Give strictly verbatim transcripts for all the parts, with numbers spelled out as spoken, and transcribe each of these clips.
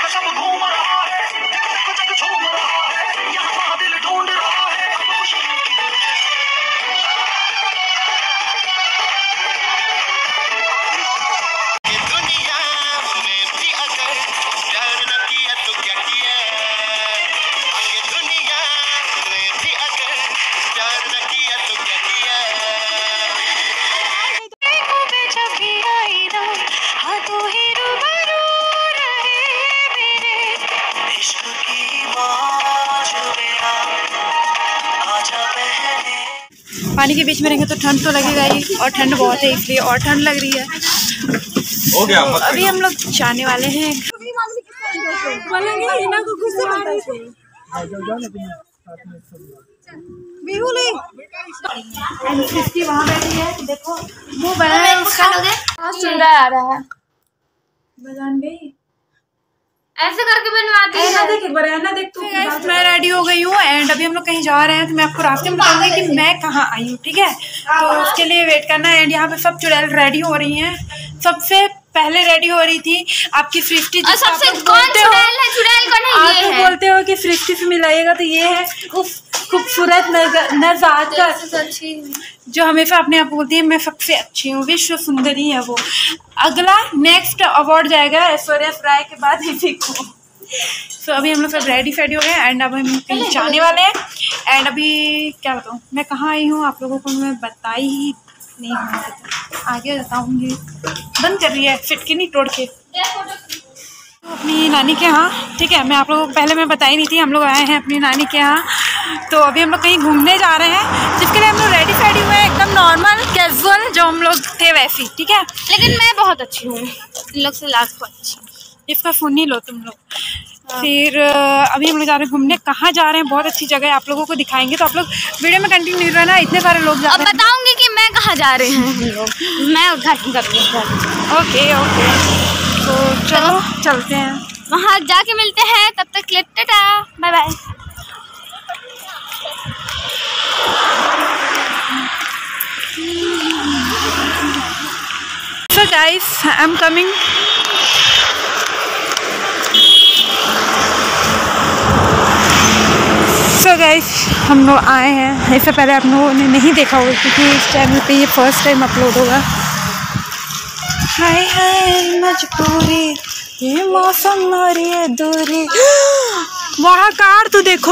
पानी के बीच में रहेंगे तो ठंड तो लगेगा ही, और ठंड बहुत है इसलिए और ठंड लग रही है। हो गया, तो अभी हम लोग जाने वाले हैं। वहाँ बैठी है, देखो वो बना है उसका, बहुत सुंदर आ रहा है। बजान गई ऐसे करके बनवाती है। देख एक बार ना, देख तू। मैं रेडी हो गई हूँ एंड अभी हम लोग कहीं जा रहे हैं, तो मैं आपको रास्ते में बताऊंगी कि मैं कहाँ आई हूँ, ठीक है? तो उसके लिए वेट करना है। एंड यहाँ पे सब चुड़ैल रेडी हो रही हैं। सबसे पहले रेडी हो रही थी आपकी सृष्टि। और सबसे कौन चुड़ैल है? चुड़ैल कौन है? आप तो बोलते हो कि सृष्टि से मिलाइएगा, तो ये है खूबसूरत नजाकत जो हमेशा अपने आप बोलती है मैं सबसे अच्छी हूँ, विश्व सुंदरी है वो। अगला नेक्स्ट अवार्ड जाएगा ऐश्वर्या राय के बाद इसी को। तो अभी हम लोग सब रेडी फेडी हो गए एंड अब हम कहीं जाने वाले हैं। एंड अभी क्या बताऊँ मैं कहाँ आई हूँ, आप लोगों को मैं बताई ही नहीं हूँ, आगे बताऊँगी। बंद कर रही है फिटकी नहीं तोड़ के अपनी नानी के यहाँ, ठीक है? मैं आप लोगों को पहले मैं बताई नहीं थी, हम लोग आए हैं अपनी नानी के यहाँ। तो अभी हम लोग कहीं घूमने जा रहे हैं, जिसके लिए हम लोग रेडी फेडी हुए हैं, एकदम नॉर्मल कैजुअल जो हम लोग थे वैसी, ठीक है? लेकिन मैं बहुत अच्छी हूँ, इन लोग से लाख को अच्छी। इसका सुन ही लो तुम लोग। फिर अभी हम लोग जा रहे हैं घूमने। कहाँ जा रहे हैं? बहुत अच्छी जगह है, आप लोगों को दिखाएंगे, तो आप लोग वीडियो में कंटिन्यू रहना। इतने सारे लोग जा रहे हैं। अब बताऊंगी कि मैं कहाँ जा रहे हैं हम लोग। मैं उद्घाटन करूँगी। ओके ओके, तो चलो चलते हैं, वहाँ जाके मिलते हैं। तब तक के लिए tata, bye bye. So guys, I'm coming. So guys, हम लोग आए हैं। इससे पहले आप लोगों ने नहीं देखा होगा क्योंकि इस चैनल पे ये फर्स्ट टाइम अपलोड होगा। हाय हाय मजबूरी, ये मौसम और ये दूरी। वहाँ कार तो देखो,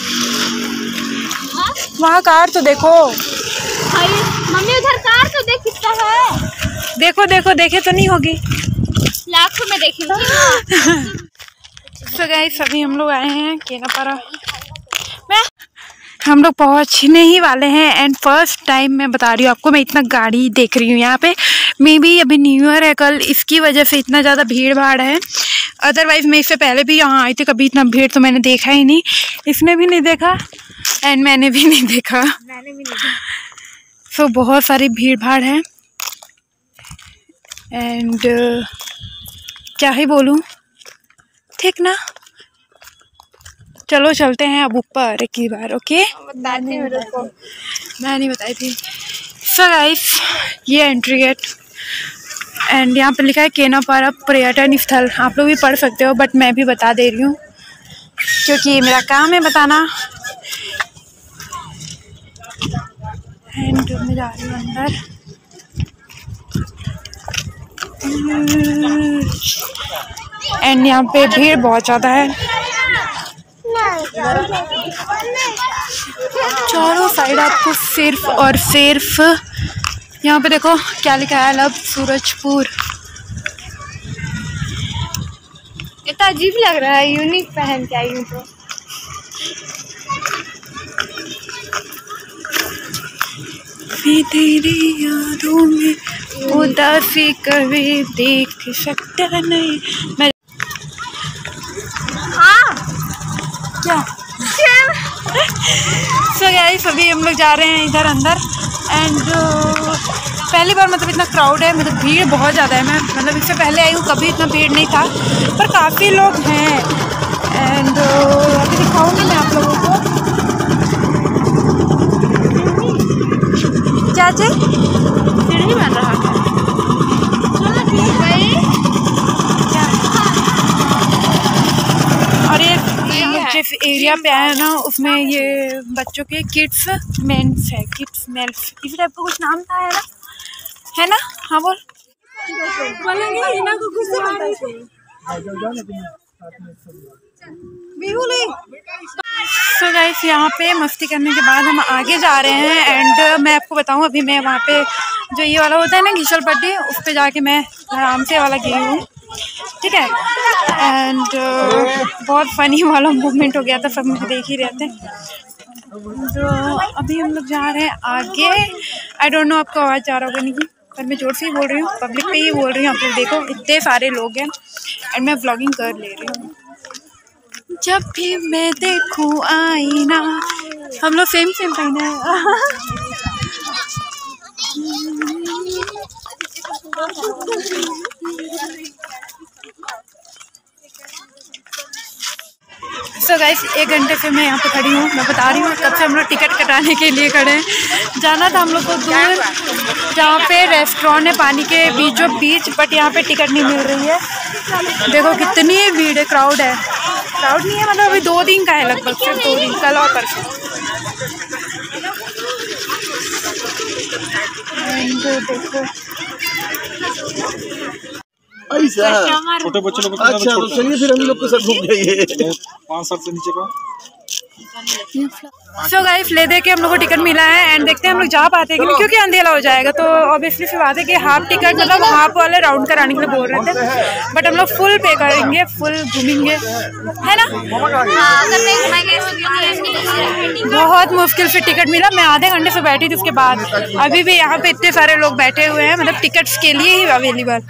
वहाँ कार तो देखो। मम्मी उधर कार तो देख कितना है। देखो देखो, देखे तो नहीं होगी, लाखों में देखी होगी। So guys, अभी हम लोग आए हैं केनापारा में। हम लोग पहुंचने ही वाले हैं एंड फर्स्ट टाइम मैं बता रही हूँ आपको, मैं इतना गाड़ी देख रही हूँ यहाँ पे। मे बी अभी न्यू ईयर है कल, इसकी वजह से इतना ज़्यादा भीड़ भाड़ है। अदरवाइज़ मैं इससे पहले भी यहाँ आई थी, कभी इतना भीड़ तो मैंने देखा ही नहीं। इसने भी नहीं देखा एंड मैंने भी नहीं देखा। मैंने भी नहीं देखा। सो so, बहुत सारी भीड़ भाड़ है एंड uh, क्या ही बोलूँ, ठीक ना? चलो चलते हैं अब ऊपर एक ही बार। ओके, बताती हूँ रुको, मैं नहीं बताई थी। सो गाइस, ये एंट्री गेट एंड यहाँ पे लिखा है केनापारा पर्यटन स्थल। आप लोग भी पढ़ सकते हो बट मैं भी बता दे रही हूँ क्योंकि मेरा काम है बताना। एंड मैं जा रही हूँ अंदर एंड यहाँ पे भीड़ बहुत ज़्यादा है। चारों साइड आपको सिर्फ और सिर्फ यहाँ पे देखो क्या लिखा है, लब सूरजपुर। इतना अजीब लग रहा है, यूनिक पहन के आई हूँ तो। तेरी यादों में उदासी कभी देख सकता नहीं मैं। हाँ क्या? सो गाइस, अभी हम लोग जा रहे हैं इधर अंदर एंड uh, पहली बार मतलब इतना क्राउड है, मतलब भीड़ बहुत ज़्यादा है। मैं मतलब इससे पहले आई हूँ, कभी इतना भीड़ नहीं था पर काफ़ी लोग हैं एंड uh, अभी दिखाऊंगी मैं आप लोगों को। चाची सीढ़ी बन रहा है। जिस एरिया पे आया ना उसमें ये बच्चों के किड्स मेंस है, किड्स मेल्स इस टाइप का कुछ नाम था, है ना, है ना? हाँ बोल सो गाइस यहाँ पे मस्ती करने के बाद हम आगे जा रहे हैं। एंड मैं आपको बताऊँ, अभी मैं वहाँ पे जो ये वाला होता है ना घिसल पट्टी, उस पे जाके मैं आराम से वाला गई हूँ, ठीक है। एंड uh, बहुत फनी वाला मूवमेंट हो गया था, सब मुझे देख ही रहे थे। तो अभी हम लोग जा रहे हैं आगे। आई डोंट नो आपको आवाज़ जा रहा होगा नहीं, पर मैं जोर से ही बोल रही हूँ, पब्लिक पे ही बोल रही हूँ। आप लोग देखो इतने सारे लोग हैं एंड मैं व्लॉगिंग कर ले रही हूँ। जब भी मैं देखूँ आईना, हम लोग सेम सेम पहने हैं। सो गाइस एक घंटे से मैं यहाँ पे खड़ी हूँ। मैं बता रही हूँ कब से हम लोग टिकट कटाने के लिए खड़े हैं। जाना था हम लोग को दूर, जहाँ पे रेस्टोरेंट है पानी के बीचों बीच, बट यहाँ पे टिकट नहीं मिल रही है। देखो कितनी भीड़ है, क्राउड है। क्राउड नहीं है मतलब अभी दो दिन का है लगभग, सिर्फ दो दिन, कल और परसों। देखो छोटे बच्चे लोग, अच्छा तो चलिए फिर हम लोग को सब घूम जाइए। पाँच साल से नीचे का। सो गाइस ले दे के हम लोग को टिकट मिला है एंड देखते हैं हम लोग जा पाते हैं कि नहीं, क्योंकि अंधेरा हो जाएगा। तो ऑब्वियसली सी बात है कि हाफ टिकट मतलब हाफ वाले राउंड कराने के लिए बोल रहे थे, बट हम लोग फुल पे करेंगे, फुल घूमेंगे, है ना। बहुत मुश्किल से टिकट मिला, मैं आधे घंटे से बैठी थी उसके बाद। अभी भी यहाँ पे इतने सारे लोग बैठे हुए हैं, मतलब टिकट्स के लिए ही अवेलेबल।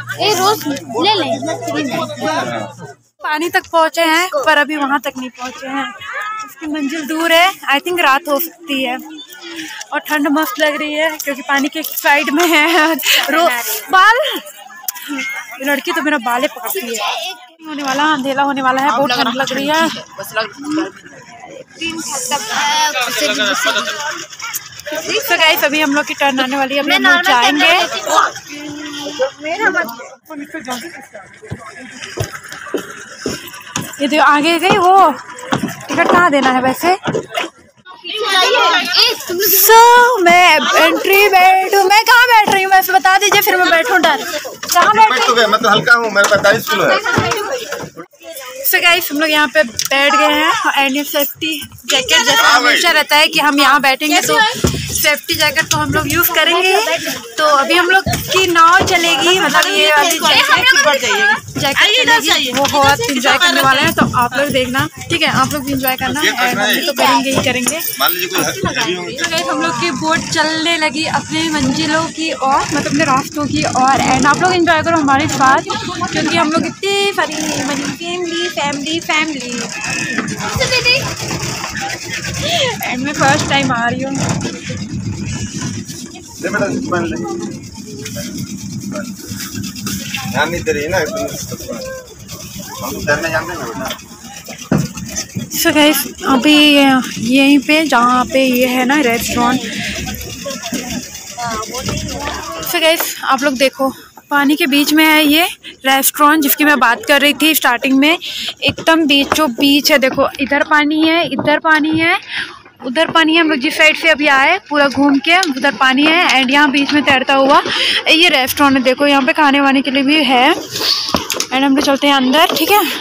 पानी तक पहुँचे हैं पर अभी वहाँ तक नहीं पहुँचे हैं, उसकी मंजिल दूर है। आई थिंक रात हो सकती है और ठंड मस्त लग रही है क्योंकि पानी के साइड में है। रो बाल लड़की तो मेरा बाले पकड़ती है। होने वाला अंधेरा होने वाला है, बहुत ठंड लग रही है। तो गाइस अभी हम लोग की टर्न आने वाली है, अभी हम लोग जाएंगे। ये तो आगे गई वो टिकट कहाँ देना है वैसे। सो so, मैं एंट्री बैठूँ, मैं कहाँ बैठ रही हूँ वैसे बता दीजिए, फिर मैं बैठूँ डायरेक्ट। कहाँ बैठ तो मैं तो हल्का हूँ, मेरे पैंतालीस किलो है। सो so गाइस हम लोग यहाँ पे बैठ गए हैं एंड सेफ्टी जैकेट जैसा हमेशा रहता है कि हम यहाँ बैठेंगे तो सेफ्टी जैकेट तो हम लोग यूज़ करेंगे। तो अभी हम लोग की नाव चलेगी, मतलब ये वाली जैकेट जैकेट वो बहुत इंजॉय करने वाले हैं। तो आप लोग देखना, ठीक है, आप लोग भी इंजॉय करना एंड हम तो करेंगे ही करेंगे। हम लोग की बोट चलने लगी अपने मंजिलों की और मतलब अपने रास्तों की और एंड आप लोग इंजॉय करो हमारे साथ, क्योंकि हम लोग इतनी सारी फैमिली फैमिली फैमिली एंड मैं फर्स्ट टाइम आ रही हूँ। सो गाइस अभी यहीं पे जहाँ पे ये है ना रेस्टोरेंट। सो गाइस आप लोग देखो पानी के बीच में है ये रेस्टोरेंट जिसकी मैं बात कर रही थी स्टार्टिंग में, एकदम बीचों बीच है। देखो इधर पानी है, इधर पानी है, उधर पानी है। हम लोग जिस साइड से अभी आए पूरा घूम के उधर पानी है एंड यहाँ बीच में तैरता हुआ ये रेस्टोरेंट है। देखो यहाँ पे खाने वाने के लिए भी है एंड हम लोग चलते हैं अंदर, ठीक है।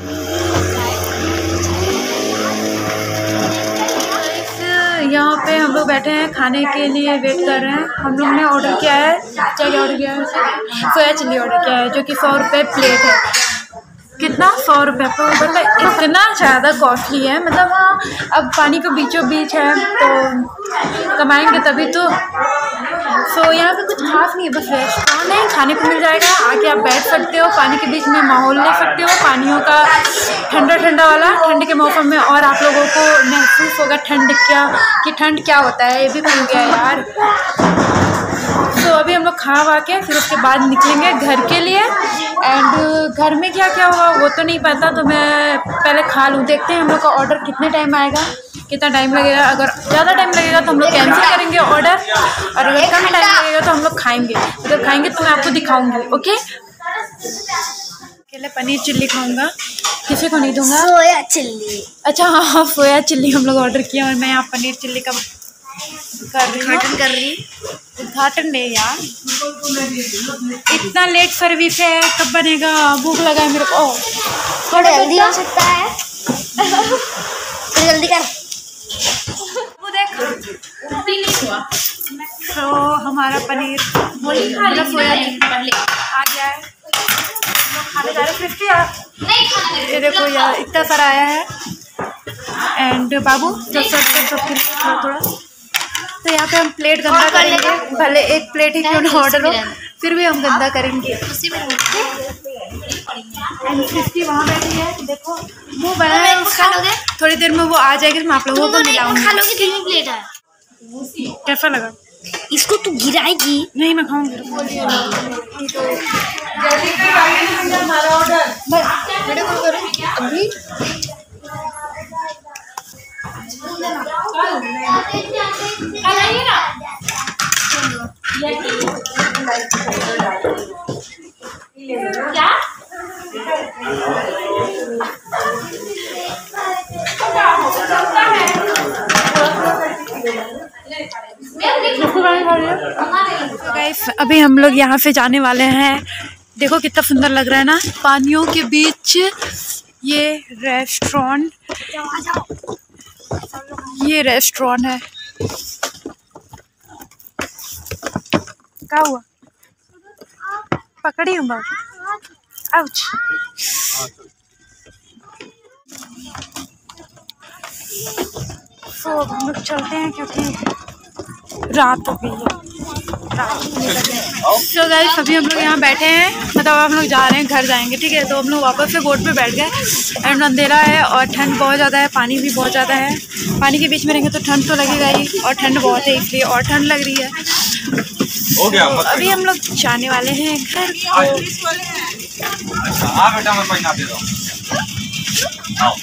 यहाँ पे हम लोग बैठे हैं, खाने के लिए वेट कर रहे हैं। हम लोग ने ऑर्डर किया है, क्या क्या ऑर्डर किया है, सोया चिल्ली ऑर्डर किया है जो कि सौ रुपये प्लेट है। कितना, सौ रुपये पर मतलब इतना ज़्यादा कॉस्टली है। मतलब हाँ अब पानी के बीचों बीच है तो कमाएंगे तभी तो। सो यहाँ पे कुछ खास नहीं है, बस रेस्टोरेंट है, खाने को मिल जाएगा, आके आप बैठ सकते हो, पानी के बीच में माहौल ले सकते हो, पानियों का ठंडा ठंडा वाला ठंड के मौसम में, और आप लोगों को महसूस होगा ठंड क्या कि ठंड क्या होता है, ये भी भूल गया यार। तो अभी हम लोग खा वा के फिर उसके बाद निकलेंगे घर के लिए एंड घर में क्या क्या होगा वो तो नहीं पता, तो मैं पहले खा लूँ। देखते हैं हम लोग का ऑर्डर कितने टाइम आएगा, कितना टाइम लगेगा। अगर ज़्यादा टाइम लगेगा तो हम लोग कैंसिल करेंगे ऑर्डर, और अगर कम टाइम लगेगा तो हम लोग खाएंगे। अगर खाएंगे तो मैं आपको दिखाऊंगी, ओके। अकेले पनीर चिल्ली खाऊंगा, किसी को नहीं दूंगा। Soya chilli. अच्छा हाँ, सोया चिल्ली हम लोग ऑर्डर किया और मैं यहाँ पनीर चिल्ली का कर रही हूँ। उद्घाटन कर रही उद्घाटन नहीं यार, इतना लेट सर्विस है, कब बनेगा? भूख लगा है मेरे को। थोड़ा जल्दी हो सकता है, तो जल्दी कर। वो देख तो हमारा पनीर मतलब सोया चिल्ली आ गया है, लोग खाने जा रहे हैं। ये देखो यार इतना सारा आया है। एंड बाबू जब सर्व कर सबके लिए थोड़ा थोड़ा, तो यहाँ पे हम प्लेट गंदा करेंगे, भले एक प्लेट ही क्यों ना ऑर्डर हो, फिर भी हम गंदा करेंगे। एंड क्रिस्टी वहाँ बैठी है, देखो मुँह बना है उसका, थोड़ी देर में वो आ जाएगी, मैं आप लोगों को मिलाऊंगी। खा लोगे? कितनी प्लेट है? कैसा लगा? इसको तू गिराएगी? नहीं मैं खाऊंगी। अभी क्या? तो गाइस अभी हम लोग यहाँ से जाने वाले हैं। देखो कितना सुंदर लग रहा है ना, पानियों के बीच ये रेस्टोरेंट, ये रेस्टोरेंट है। क्या हुआ? पकड़ी हूँ बाबू। आउच। तो हम लोग चलते हैं क्योंकि रात हो गई है। तो गाइस अभी हम लोग यहाँ बैठे हैं, मतलब हम लोग जा रहे हैं, घर जाएंगे, ठीक है। तो हम लोग वापस से बोट पे बैठ गए एंड अंधेरा है और ठंड बहुत ज़्यादा है, पानी भी बहुत ज़्यादा है। पानी के बीच में रहेंगे तो ठंड तो लगेगा ही, और ठंड बहुत है इसलिए और ठंड लग रही है। हो गया तो अभी हम लोग जाने वाले हैं घर। बेटा मैं पहना दे रहा हूँ।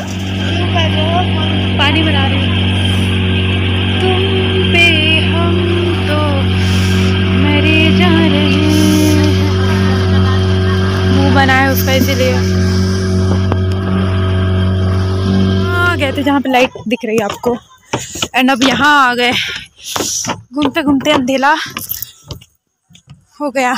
पानी बना रही हूँ तुम पे, हम तो मरे जा रहे हैं। मुँह बना है उसका इसीलिए। हाँ गए थे जहाँ पे लाइट दिख रही है आपको, एंड अब यहाँ आ गए। घूमते घूमते अंधेरा हो गया,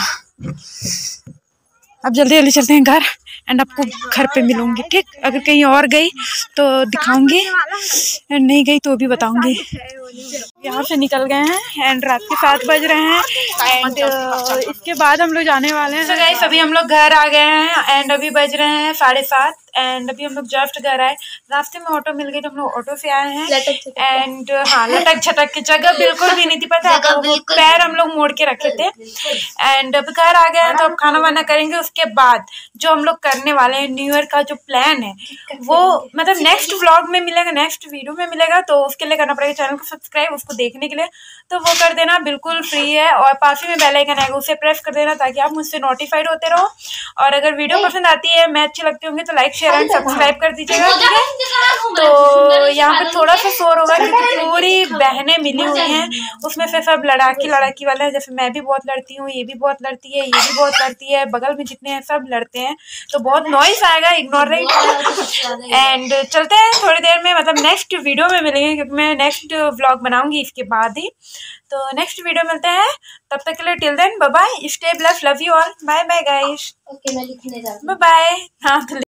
अब जल्दी जल्दी चलते हैं घर एंड आपको घर पे मिलूंगी, ठीक। अगर कहीं और गई तो दिखाऊंगी, एंड नहीं गई तो भी बताऊंगी। यहाँ से निकल गए हैं एंड रात के सात बज रहे हैं एंड इसके बाद हम लोग जाने वाले हैं। तो गाइस अभी हम लोग घर आ गए हैं एंड अभी बज रहे हैं साढ़े सात एंड अभी हम लोग जस्ट घर आए। रास्ते में ऑटो मिल गई तो हम लोग ऑटो से आए हैं एंड हाँ लटक छटक की जगह बिल्कुल भी नहीं थी, पता है, पैर हम लोग मोड़ के रखे थे। एंड अब घर आ गए हैं तो अब खाना वाना करेंगे। उसके बाद जो हम लोग करने वाले हैं न्यू ईयर का जो प्लान है वो मतलब नेक्स्ट व्लॉग में मिलेगा, नेक्स्ट वीडियो में मिलेगा। तो उसके लिए करना पड़ेगा चैनल को सब्सक्राइब, उसको देखने के लिए तो वो कर देना, बिल्कुल फ्री है। और पास ही में बेल आइकन आएगा उसे प्रेस कर देना ताकि आप मुझसे नोटिफाइड होते रहो। और अगर वीडियो पसंद आती है, मैं अच्छी लगती होंगी तो लाइक शेयर एंड सब्सक्राइब कर दीजिएगा, ठीक है। तो यहाँ पे थोड़ा सा शोर होगा क्योंकि पूरी बहनें मिली हुई हैं, उसमें से सब लड़ाकी लड़ाकी वाले हैं। जैसे मैं भी बहुत लड़ती हूँ, ये भी बहुत लड़ती है, ये भी बहुत लड़ती है, बगल में जितने हैं सब लड़ते हैं, तो बहुत नॉइस आएगा, इग्नोर रही। एंड चलते हैं थोड़ी देर में, मतलब नेक्स्ट वीडियो में मिलेंगे क्योंकि मैं नेक्स्ट व्लॉग बनाऊंगी इसके बाद ही। तो नेक्स्ट वीडियो मिलते हैं, तब तक के लिए till then bye bye, stay blessed, love you all, bye bye guys, okay मैं लिखने जा रही हूँ। Bye bye. हाँ